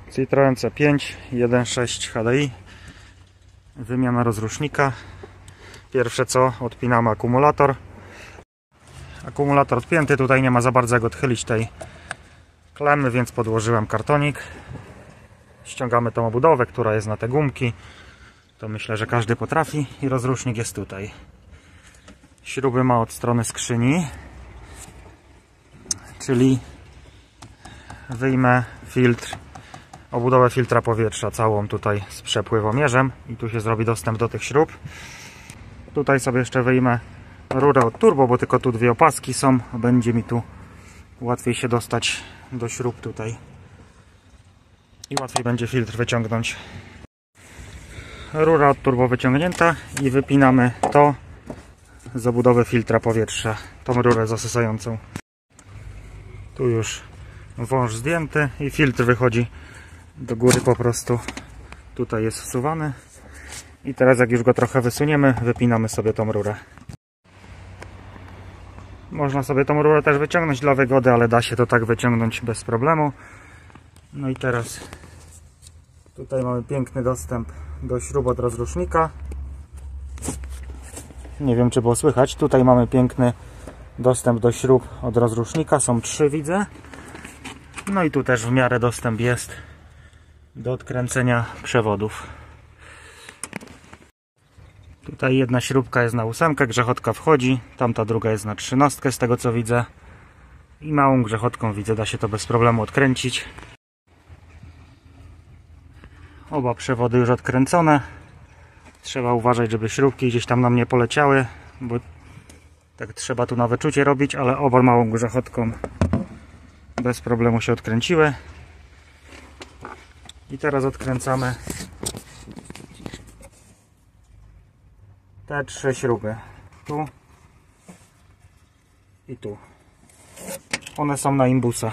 Citroen C5 1.6 HDI. Wymiana rozrusznika. Pierwsze co, odpinamy akumulator. Akumulator odpięty, tutaj nie ma za bardzo jak odchylić tej klemy, więc podłożyłem kartonik. Ściągamy tą obudowę, która jest na te gumki. To myślę, że każdy potrafi. I rozrusznik jest tutaj. Śruby ma od strony skrzyni. Czyli wyjmę filtr, obudowę filtra powietrza całą tutaj z przepływomierzem i tu się zrobi dostęp do tych śrub. Tutaj sobie jeszcze wyjmę rurę od turbo, bo tylko tu dwie opaski są, będzie mi tu łatwiej się dostać do śrub tutaj i łatwiej będzie filtr wyciągnąć. Rura od turbo wyciągnięta i wypinamy to z obudowy filtra powietrza, tą rurę zasysającą. Tu już wąż zdjęty i filtr wychodzi do góry po prostu. Tutaj jest wsuwany. I teraz jak już go trochę wysuniemy, wypinamy sobie tą rurę. Można sobie tą rurę też wyciągnąć dla wygody, ale da się to tak wyciągnąć bez problemu. No i teraz tutaj mamy piękny dostęp do śrub od rozrusznika. Nie wiem, czy było słychać. Tutaj mamy piękny dostęp do śrub od rozrusznika. Są 3, widzę. No i tu też w miarę dostęp jest do odkręcenia przewodów. Tutaj jedna śrubka jest na 8, grzechotka wchodzi. Tamta druga jest na 13, z tego co widzę. I małą grzechotką widzę, da się to bez problemu odkręcić. Oba przewody już odkręcone. Trzeba uważać, żeby śrubki gdzieś tam nam nie poleciały, bo tak trzeba tu na wyczucie robić, ale oba małą grzechotką bez problemu się odkręciły. I teraz odkręcamy te 3 śruby. Tu i tu. One są na imbusa.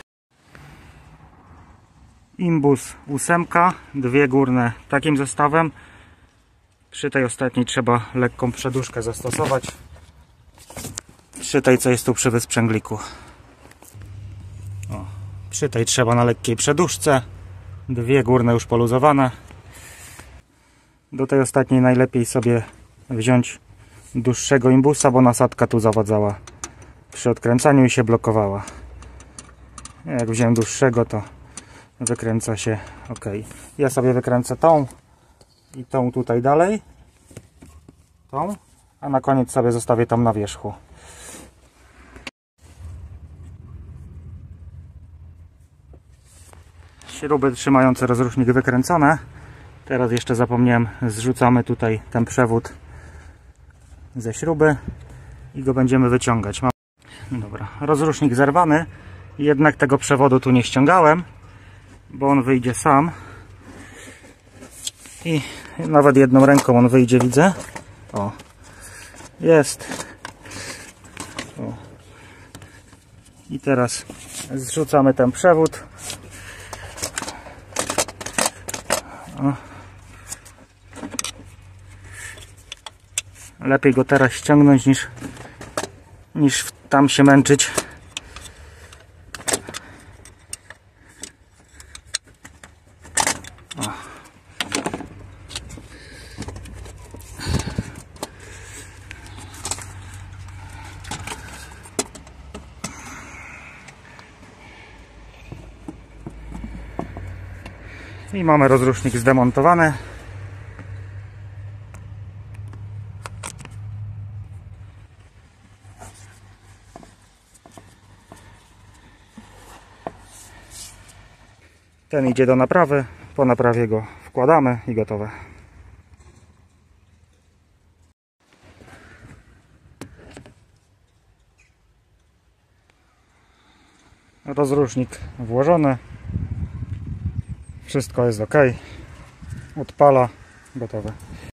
Imbus 8, dwie górne takim zestawem. Przy tej ostatniej trzeba lekką przeduszkę zastosować. Przy tej, co jest tu przy wysprzęgliku. O, przy tej trzeba na lekkiej przeduszce. Dwie górne już poluzowane. Do tej ostatniej najlepiej sobie wziąć dłuższego imbusa, bo nasadka tu zawadzała przy odkręcaniu i się blokowała. Jak wziąłem dłuższego, to wykręca się ok. Ja sobie wykręcę tą i tą tutaj dalej. Tą, a na koniec sobie zostawię tą na wierzchu. Śruby trzymające rozrusznik wykręcone. Teraz jeszcze zapomniałem, zrzucamy tutaj ten przewód ze śruby i go będziemy wyciągać. Dobra, rozrusznik zerwany, jednak tego przewodu tu nie ściągałem, bo on wyjdzie sam i nawet jedną ręką on wyjdzie, widzę. O, jest. O. I teraz zrzucamy ten przewód. O. Lepiej go teraz ściągnąć niż tam się męczyć. O. I mamy rozrusznik zdemontowany. Ten idzie do naprawy, po naprawie go wkładamy i gotowe. Rozrusznik włożony. Wszystko jest ok. Odpala, gotowe.